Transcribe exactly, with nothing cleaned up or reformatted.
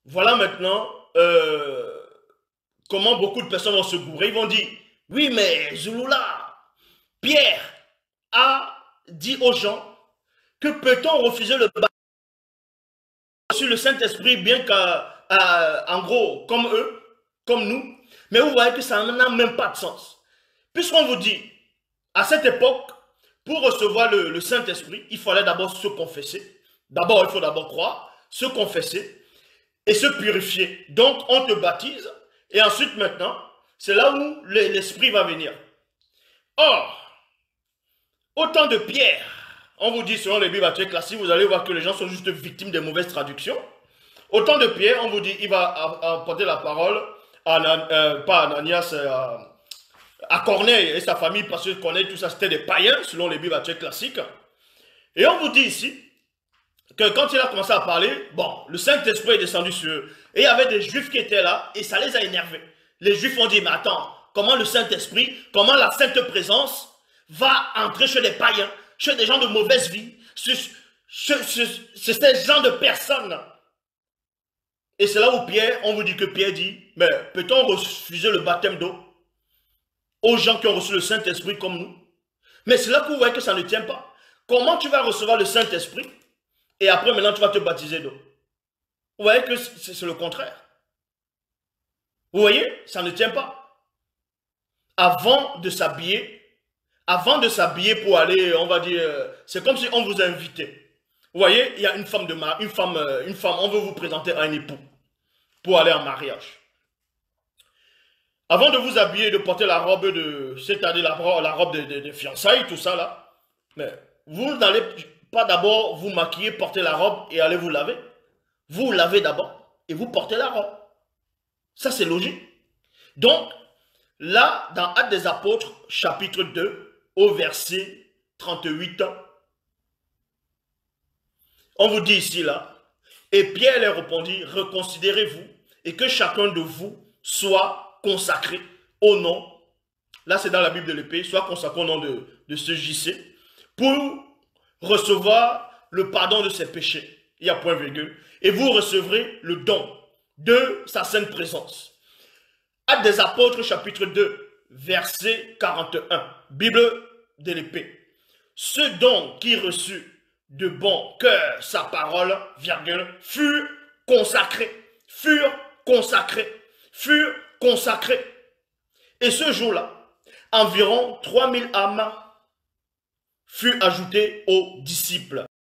voilà maintenant euh, comment beaucoup de personnes vont se gourer. Ils vont dire, oui, mais Zulula, Pierre a dit aux gens que peut-on refuser le baptême sur le Saint-Esprit, bien qu'en gros, comme eux, comme nous, mais vous voyez que ça n'a même pas de sens. Puisqu'on vous dit, à cette époque, pour recevoir le, le Saint-Esprit, il fallait d'abord se confesser. D'abord, il faut d'abord croire, se confesser et se purifier. Donc, on te baptise et ensuite, maintenant, c'est là où l'Esprit va venir. Or, au temps de Pierre, on vous dit selon les Bibles actuelles classiques, vous allez voir que les gens sont juste victimes des mauvaises traductions. Au temps de Pierre, on vous dit, il va apporter la parole à, euh, pas à Ananias, à, à Corneille et sa famille, parce que Corneille, tout ça, c'était des païens, selon les Bibles actuelles classiques. Et on vous dit ici, que quand il a commencé à parler, bon, le Saint-Esprit est descendu sur eux. Et il y avait des Juifs qui étaient là, et ça les a énervés. Les Juifs ont dit, mais attends, comment le Saint-Esprit, comment la Sainte Présence va entrer chez les païens, chez des gens de mauvaise vie, chez, chez, chez, chez ces gens de personnes. Et c'est là où Pierre, on vous dit que Pierre dit, mais peut-on refuser le baptême d'eau aux gens qui ont reçu le Saint-Esprit comme nous? Mais c'est là que vous voyez que ça ne tient pas. Comment tu vas recevoir le Saint-Esprit et après maintenant tu vas te baptiser d'eau? Vous voyez que c'est le contraire. Vous voyez, ça ne tient pas. Avant de s'habiller, avant de s'habiller pour aller, on va dire, c'est comme si on vous a invité. Vous voyez, il y a une femme, de une femme, une femme, on veut vous présenter un époux pour aller en mariage. Avant de vous habiller, de porter la robe de, c'est-à-dire la, la robe de, de, de fiançailles, tout ça là, mais vous n'allez pas d'abord vous maquiller, porter la robe et aller vous laver. Vous vous lavez d'abord et vous portez la robe. Ça c'est logique. Donc, là, dans Actes des Apôtres, chapitre deux, au verset trente-huit, on vous dit ici là, et Pierre leur répondit, reconsidérez-vous et que chacun de vous soit consacré au nom, là c'est dans la Bible de l'épée, soit consacré au nom de, de ce J C, pour recevoir le pardon de ses péchés. Il y a point virgule. Et vous recevrez le don de sa sainte présence. Actes des Apôtres, chapitre deux, verset quarante et un. Bible de l'épée. Ce don qui reçut de bon cœur sa parole, virgule, furent consacrés, furent consacrés, furent consacrés. Et ce jour-là, environ trois mille âmes furent ajoutées aux disciples.